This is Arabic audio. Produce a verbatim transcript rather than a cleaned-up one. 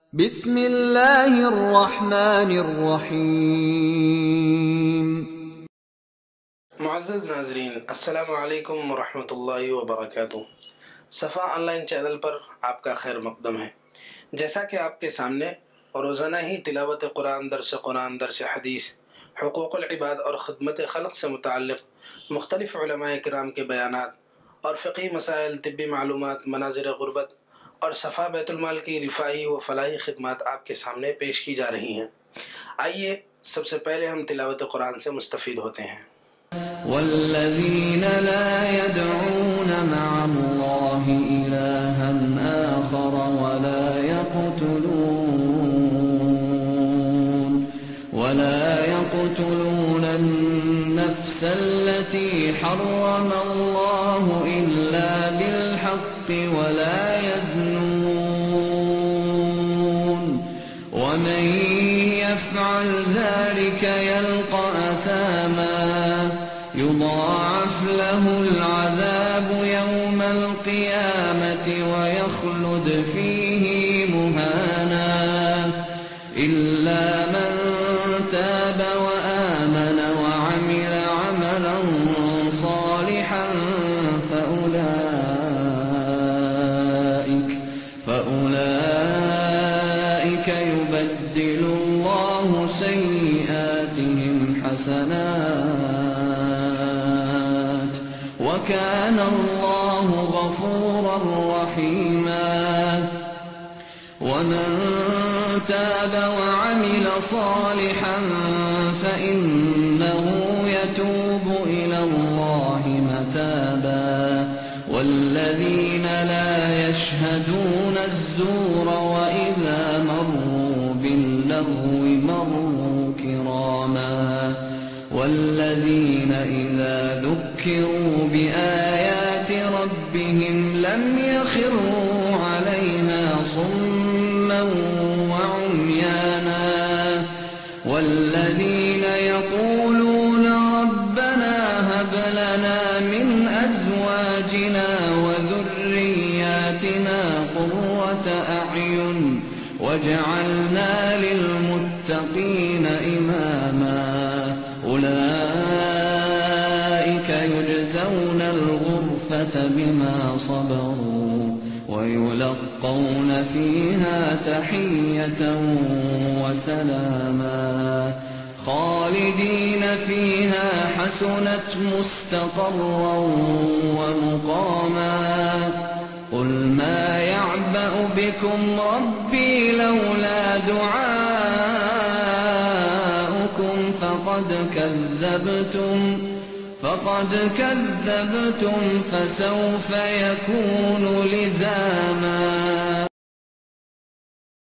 बिस्मिल्लाहिर्रहमानिर्रहीम। मुअज़्ज़ज़ नाज़रीन, अस्सलामु अलैकुम वरहमतुल्लाहि वबरकातुहू। सफ़ा ऑनलाइन चैनल पर आपका खैर मक़दम है। जैसा कि आपके सामने रोज़ाना ही तिलावत कुरान, दर्स कुरान, दर्स हदीस, हुकूक़ुल इबाद और खिदमत खल्क़ से मुतअल्लिक़ मुख्तलिफ़ उलमाए किराम के बयानात और फ़िक़ही मसाइल, तिब्बी मालूमात, मनाज़िर ग़ुरबत और सफ़ा बैतुल माल की रिफ़ाई व फ़लाही खिदमत आपके सामने पेश की जा रही हैं। आइए सबसे पहले हम तिलावत कुरान से मुस्तफ़ीद होते हैं। वल्लज़ीन ला यदऊन मअल्लाहि इलाहन आखर वला यक़्तुलून वला यक़्तुलून अन्नफ्स अल्लती हर्रम अल्लाहु इल्ला बिल्हक़्क़ि वला यज़्नून वमन यफ़अल ज़ालिक यल्क़ा असामा युज़ाअफ़ लहुल अज़ाबु यौमल क़ियामति वयख़्लुद फ़ीही मुहाना इल्ला मन ताब वआमन वअमिल अमलन सालिहन फ़उलाइक फ़उलाइक युबद्दिलु अल्लाहु सय्यिआतिहिम हसनात वकान अल्लाहु गफूरर रहीमा। वमन ताब वअमिल सालिहन फ़इन्नहु यतूबु इलल्लाहि मताबा वल्लज़ीन ला यशहदून अज़्ज़ूर वइज़ा मर्रू बिल्लग़्वि मर्रू किरामा वल्लज़ीन इज़ा ذُكِّرُوا بِآيَاتِ رَبِّهِمْ لَمْ يَخِرُّوا عَلَيْهَا صُمًّا وَعُمْيَانًا وَالَّذِينَ يَقُولُونَ رَبَّنَا هَبْ لَنَا مِنْ أَزْوَاجِنَا وَذُرِّيَّاتِنَا قُرَّةَ أَعْيُنٍ وَاجْعَلْنَا لِلْمُتَّقِينَ إِمَامًا أولئك يجزون الغرفة بما صبروا ويلقون فيها تحية وسلاما خالدين فيها حسنت مستقرا ومقاما قل ما يعبأ بكم ربي لولا دعاؤكم فقد كذبتم فقد كذبتم فسوف يكون لزاما.